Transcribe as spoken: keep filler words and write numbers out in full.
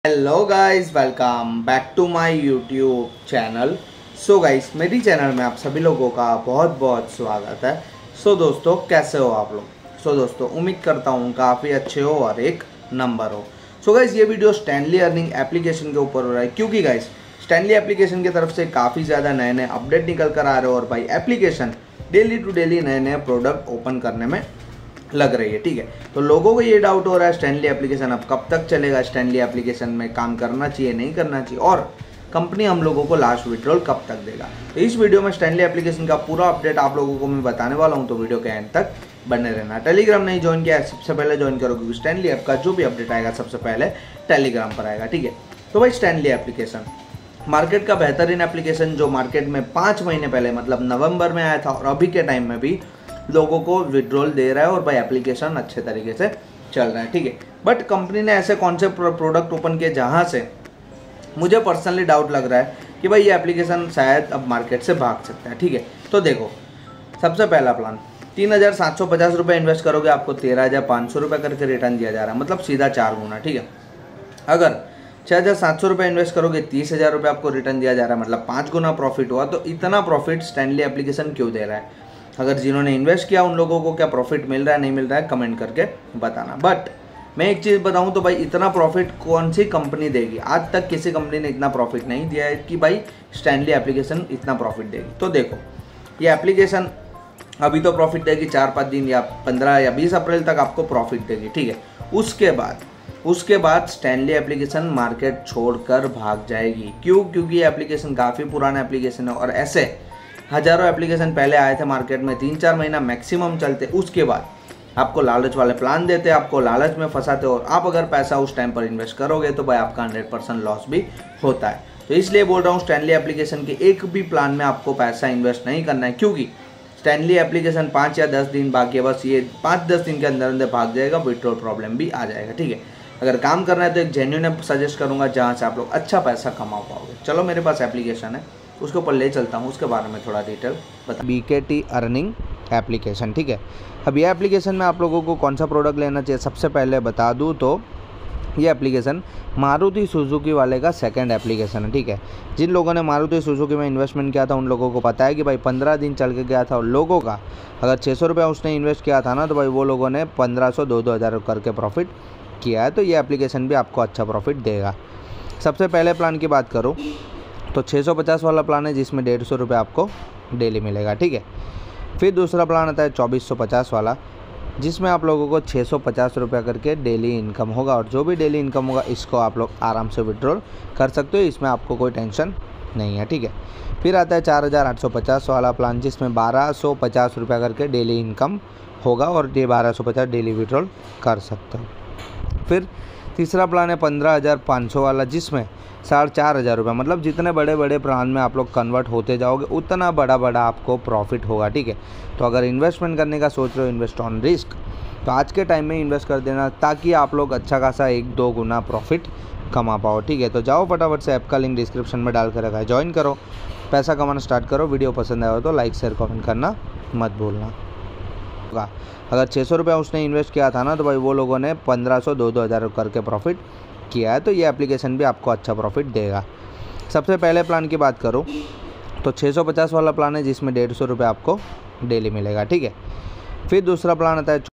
Hello guys, welcome back to my YouTube channel. So guys, मेरी channel में आप सभी लोगों का बहुत बहुत स्वागत है। सो so, दोस्तों कैसे हो आप लोग। सो so, दोस्तों उम्मीद करता हूँ काफ़ी अच्छे हो और एक नंबर हो। सो so, गाइस ये वीडियो स्टैनली अर्निंग एप्लीकेशन के ऊपर हो रहा है, क्योंकि गाइस स्टैनली एप्लीकेशन की तरफ से काफ़ी ज़्यादा नए नए अपडेट निकल कर आ रहे हो और भाई एप्लीकेशन डेली टू डेली नए नए प्रोडक्ट ओपन करने में लग रही है। ठीक है, तो लोगों को ये डाउट हो रहा है स्टैनली एप्लीकेशन अब कब तक चलेगा, स्टैनली एप्लीकेशन में काम करना चाहिए नहीं करना चाहिए, और कंपनी हम लोगों को लास्ट विड्रॉल कब तक देगा। तो इस वीडियो में स्टैनली एप्लीकेशन का पूरा अपडेट आप लोगों को मैं बताने वाला हूं, तो वीडियो के एंड तक बने रहना। टेलीग्राम नहीं ज्वाइन किया है, सबसे पहले ज्वाइन करो, क्योंकि स्टैनली ऐप का जो भी अपडेट आएगा सबसे पहले टेलीग्राम पर आएगा। ठीक है, तो भाई स्टैनली एप्लीकेशन मार्केट का बेहतरीन एप्लीकेशन जो मार्केट में पाँच महीने पहले मतलब नवंबर में आया था और अभी के टाइम में भी लोगों को विड्रॉल दे रहा है और भाई एप्लीकेशन अच्छे तरीके से चल रहा है। ठीक है, बट कंपनी ने ऐसे कौन से प्रोडक्ट ओपन किए जहां से मुझे पर्सनली डाउट लग रहा है कि भाई ये एप्लीकेशन शायद अब मार्केट से भाग सकता है। ठीक है, तो देखो सबसे पहला प्लान तीन हज़ार सात सौ पचास रुपये इन्वेस्ट करोगे आपको तेरह हज़ार पाँच सौ रुपये करके रिटर्न दिया जा रहा है, मतलब सीधा चार गुना। ठीक है, अगर छः हज़ार सात सौ रुपये इन्वेस्ट करोगे तीस हज़ार रुपये आपको रिटर्न दिया जा रहा है, मतलब पाँच गुना प्रॉफिट हुआ। तो इतना प्रॉफिट स्टैनली एप्लीकेशन क्यों दे रहा है? अगर जिन्होंने इन्वेस्ट किया उन लोगों को क्या प्रॉफिट मिल रहा है नहीं मिल रहा है कमेंट करके बताना। बट मैं एक चीज़ बताऊं तो भाई इतना प्रॉफिट कौन सी कंपनी देगी? आज तक किसी कंपनी ने इतना प्रॉफिट नहीं दिया है कि भाई स्टैनली एप्लीकेशन इतना प्रॉफिट देगी। तो देखो ये एप्लीकेशन अभी तो प्रॉफिट देगी चार पाँच दिन या पंद्रह या बीस अप्रैल तक आपको प्रॉफिट देगी। ठीक है, उसके बाद उसके बाद स्टैनली एप्लीकेशन मार्केट छोड़कर भाग जाएगी। क्यों? क्योंकि ये एप्लीकेशन काफ़ी पुराना एप्लीकेशन है और ऐसे हज़ारों एप्लीकेशन पहले आए थे मार्केट में, तीन चार महीना मैक्सिमम चलते, उसके बाद आपको लालच वाले प्लान देते, आपको लालच में फंसाते, और आप अगर पैसा उस टाइम पर इन्वेस्ट करोगे तो भाई आपका हंड्रेड परसेंट लॉस भी होता है। तो इसलिए बोल रहा हूँ स्टैनली एप्लीकेशन के एक भी प्लान में आपको पैसा इन्वेस्ट नहीं करना है, क्योंकि स्टैनली एप्लीकेशन पाँच या दस दिन बाकी है, बस ये पाँच दस दिन के अंदर अंदर भाग जाएगा, विड्रॉल प्रॉब्लम भी आ जाएगा। ठीक है, अगर काम करना है तो एक जेन्युइन ऐप सजेस्ट करूँगा जहाँ से आप लोग अच्छा पैसा कमा पाओगे। चलो मेरे पास एप्लीकेशन है, उसके ऊपर ले चलता हूँ, उसके बारे में थोड़ा डिटेल बता। बी के टी अर्निंग एप्लीकेशन। ठीक है, अब ये एप्लीकेशन में आप लोगों को कौन सा प्रोडक्ट लेना चाहिए सबसे पहले बता दूँ तो ये एप्लीकेशन मारुति सुजुकी वाले का सेकंड एप्लीकेशन है। ठीक है, जिन लोगों ने मारुति सुजुकी में इन्वेस्टमेंट किया था उन लोगों को पता है कि भाई पंद्रह दिन चल के गया था, और लोगों का अगर छः सौ रुपये उसने इन्वेस्ट किया था ना, तो भाई वो लोगों ने पंद्रह सौ दो दो हज़ार करके प्रॉफिट किया है। तो ये एप्लीकेशन भी आपको अच्छा प्रॉफिट देगा। सबसे पहले प्लान की बात करूँ तो छः सौ पचास वाला प्लान है जिसमें डेढ़ सौ रुपये आपको डेली मिलेगा। ठीक है, फिर दूसरा प्लान आता है चौबीस सौ पचास वाला, जिसमें आप लोगों को छः सौ पचास रुपये करके डेली इनकम होगा, और जो भी डेली इनकम होगा इसको आप लोग आराम से विड्रॉल कर सकते हो, इसमें आपको कोई टेंशन नहीं है। ठीक है, फिर आता है चार हज़ार आठ सौ पचास वाला प्लान, जिसमें बारह सौ पचास रुपये करके डेली इनकम होगा, और ये बारह सौ पचास डेली विड्रॉल कर सकते हो। फिर तीसरा प्लान है पंद्रह हज़ार पाँच सौ वाला, जिसमें साढ़े चार हज़ार रुपये, मतलब जितने बड़े बड़े प्लान में आप लोग कन्वर्ट होते जाओगे उतना बड़ा बड़ा आपको प्रॉफिट होगा। ठीक है, तो अगर इन्वेस्टमेंट करने का सोच रहे हो, इन्वेस्ट ऑन रिस्क, तो आज के टाइम में इन्वेस्ट कर देना ताकि आप लोग अच्छा खासा एक दो गुना प्रॉफिट कमा पाओ। ठीक है, तो जाओ फटाफट से, ऐप का लिंक डिस्क्रिप्शन में डाल कर रखा है, ज्वाइन करो, पैसा कमाना स्टार्ट करो। वीडियो पसंद आया हो तो लाइक शेयर कमेंट करना मत भूलना। अगर छः सौ रुपये उसने इन्वेस्ट किया था ना, तो भाई वो लोगों ने पंद्रह सौ दो दो हज़ार करके प्रॉफिट किया है। तो ये एप्लीकेशन भी आपको अच्छा प्रॉफिट देगा। सबसे पहले प्लान की बात करूँ तो छः सौ पचास वाला प्लान है जिसमें डेढ़ सौ रुपये आपको डेली मिलेगा। ठीक है, फिर दूसरा प्लान आता है